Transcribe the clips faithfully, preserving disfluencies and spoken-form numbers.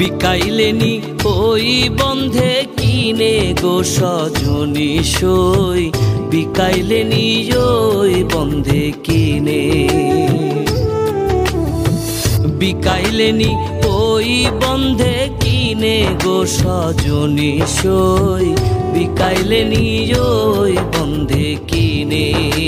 বিকাইলেনি ওই বন্ধে কিনে গো সজনী সই, বিকাইলেনি ওই বন্ধে কিনে। বিকাইলেনি ওই বন্ধে কিনে গো সজনী সই, বিকাইলেনি ওই বন্ধে কিনে।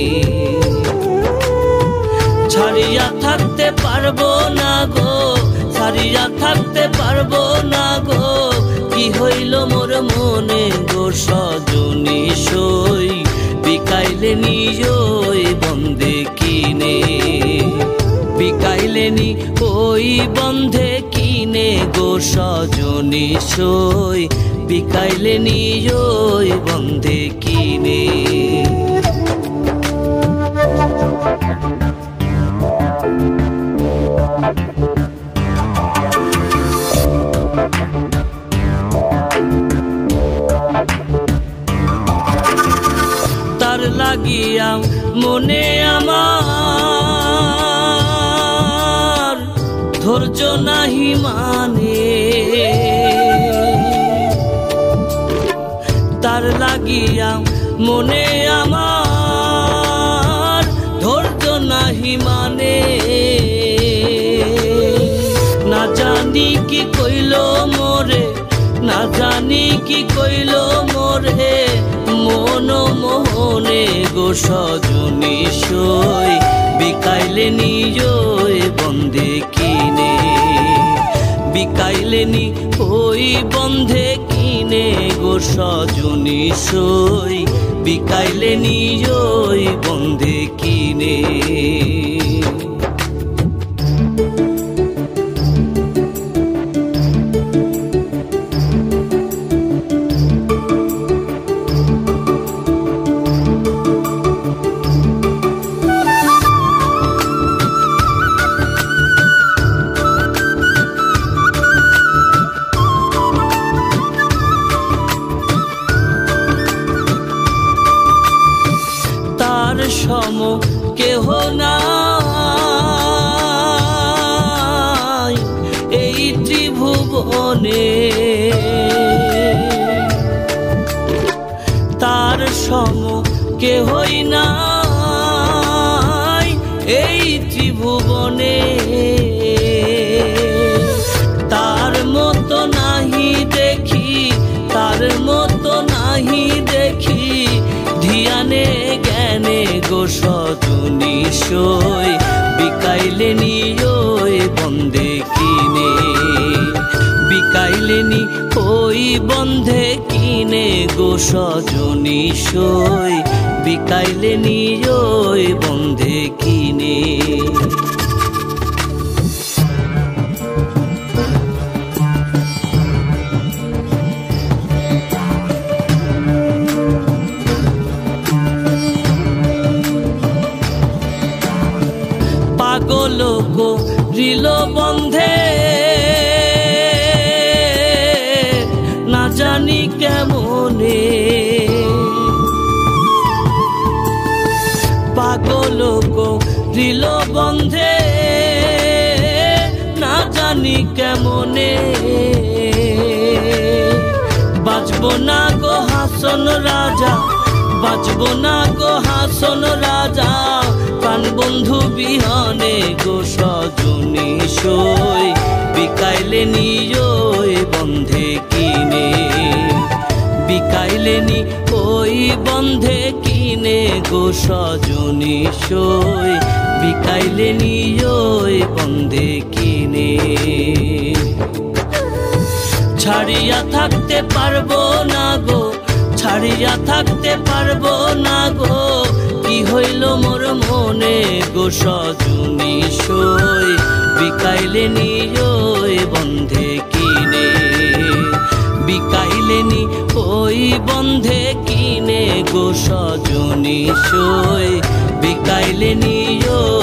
ছাড়িয়া থাকতে পারবো না গো, ছাড়িয়া থাকতে পারবো না গো, কি হইল মোর মনে গো সজনী সই, বিকাইলেনি ওই বন্ধে কিনে। বিকাইলেনি ওই বন্ধে কিনে গো সজনী সই, বিকাইলেনি ওই বন্ধে কিনে। তার লাগিয়া মনে আমার ধৈর্য নাহি মানে, তার লাগিয়া মনে আমার ধৈর্য নাহি মানে। না জানি কি কইল মোরে, না জানি কি কইল মোরে, মন মোহনে গো সজনী সই, বিকাইলেনি ওই বন্ধে কিনে। বিকাইলেনি ওই বন্ধে কিনে গো সজনী সই, বিকাইলেনি ওই বন্ধে কিনে। তার সম কেহ নাই এই ত্রিভুবনে, তার সম কেহই নাই এই ত্রিভুবনে। তার মতো নাহি দেখি, তার মতো নাহি দেখি, ধিয়ানে জ্ঞানে গো সজনী সই, বিকাইলেনি ওই বন্ধে কিনে। বিকাইলেনি ওই বন্ধে কিনে গো সজনী সই, বিকাইলেনি ওই বন্ধে কিনে। পাগল করিল বন্ধে না জানি কেমনে, পাগল করিল বন্ধে না জানি কেমনে। বাঁচব না গো হাসন রাজা, বাঁচব না গো হাসন রাজা, প্রাণ বন্ধু বিহনে গো সজনী সই, বিকাইলেনি ওই বন্ধে কিনে। বিকাইলেনি ওই বন্ধে কিনে গো সজনী সই, বিকাইলেনি ওই বন্ধে কিনে। ছাড়িয়া থাকতে পারবো না গো, ছাড়িয়া থাকতে পারবো না গো, কি হইল মোর মনে গো সজনী সই, বিকাইলেনি ওই বন্ধে কিনে। বিকাইলেনি ওই বন্ধে কিনে গো সজনী সই, বিকাইলেনি